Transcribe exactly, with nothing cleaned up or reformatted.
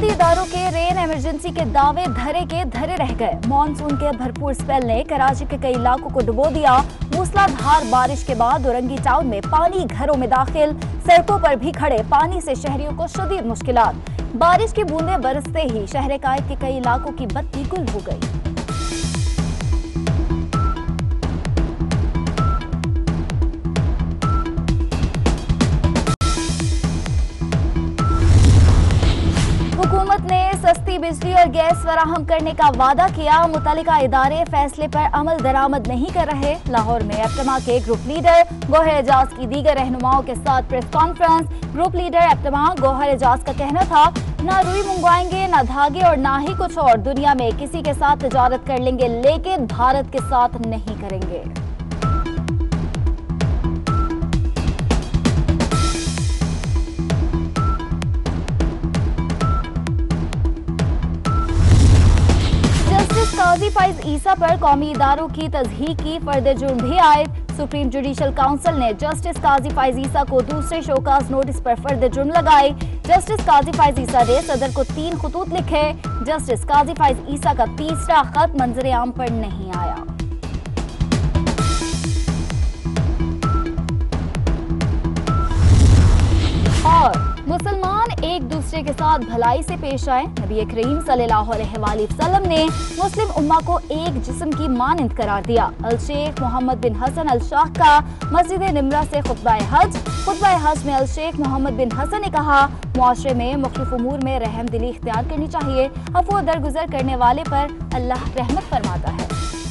तालीमाती इदारों के rain emergency के दावे धरे के धरे रह गए। मानसून के भरपूर स्पेल ने कराची के कई इलाकों को डुबो दिया। मूसलाधार बारिश के बाद औरंगी टाउन में पानी घरों में दाखिल, सड़कों पर भी खड़े पानी से शहरियों को शदीद मुश्किलात। बारिश की बूंदें बरसते ही शहर कायद के कई इलाकों की बत्ती गुल हो गई। हुकूमत ने सस्ती बिजली और गैस फराहम करने का वादा किया। मुतल्लिका इदारे फैसले पर अमल दरामद नहीं कर रहे। लाहौर में एप्टमा के ग्रुप लीडर गौहर एजाज की दीगर रहनुमाओं के साथ press conference. Group leader APTMA Gauhar Ejaz का कहना था, ना रुई मंगवाएंगे, ना धागे और ना ही कुछ और। दुनिया में किसी के साथ तजारत कर लेंगे, लेकिन भारत के साथ नहीं करेंगे। काजी फाइज ईसा पर कौमी इदारों की तज़हीक की फर्द जुर्म भी आयद। सुप्रीम जुडिशल काउंसिल ने जस्टिस काजी फाइज ईसा को दूसरे शोकाज नोटिस पर फर्द जुर्म लगाए। जस्टिस काजी फाइज ईसा ने सदर को तीन खतूत लिखे। जस्टिस काजी फाइज ईसा का तीसरा खत मंजर आम पर नहीं आया। और मुसलमान एक दूसरे के साथ भलाई से पेश आए। नबी करीम सल्लल्लाहु अलैहि वसल्लम ने मुस्लिम उम्मा को एक जिस्म की मानंद करार दिया। अल शेख मोहम्मद बिन हसन अल शाह का मस्जिद निमरा से खुतबा हज। खुतबा हज में अल शेख मोहम्मद बिन हसन ने कहा, मुआशरे में मुख्तलिफ उमूर में रहम दिली इख्तियार करनी चाहिए। अफू दरगुजर करने वाले पर अल्लाह रहमत फरमाता है।